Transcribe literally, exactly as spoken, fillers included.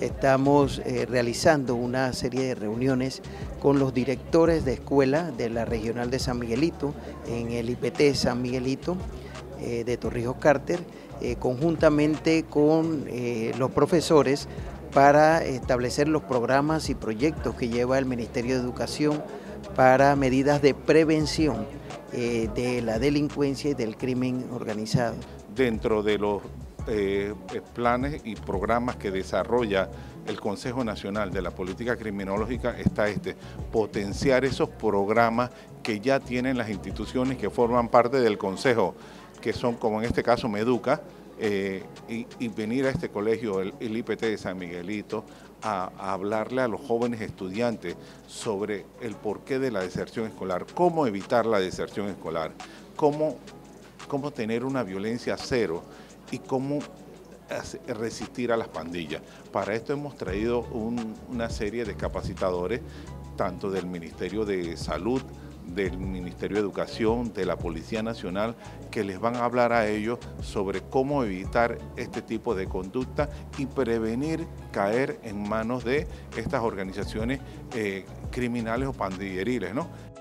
estamos eh, realizando una serie de reuniones con los directores de escuela de la Regional de San Miguelito, en el I P T San Miguelito, eh, de Torrijos Carter, eh, conjuntamente con eh, los profesores para establecer los programas y proyectos que lleva el Ministerio de Educación para medidas de prevención eh, de la delincuencia y del crimen organizado. Dentro de los eh, planes y programas que desarrolla el Consejo Nacional de la Política Criminológica está este, potenciar esos programas que ya tienen las instituciones que forman parte del Consejo, que son como en este caso Meduca, eh, y, y venir a este colegio, el, el I P T de San Miguelito, a, a hablarle a los jóvenes estudiantes sobre el porqué de la deserción escolar, cómo evitar la deserción escolar, cómo, cómo tener una violencia cero y cómo resistir a las pandillas. Para esto hemos traído un, una serie de capacitadores, tanto del Ministerio de Salud, del Ministerio de Educación, de la Policía Nacional, que les van a hablar a ellos sobre cómo evitar este tipo de conducta y prevenir caer en manos de estas organizaciones eh, criminales o pandilleriles, ¿no?